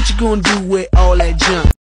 What you gonna do with all that junk?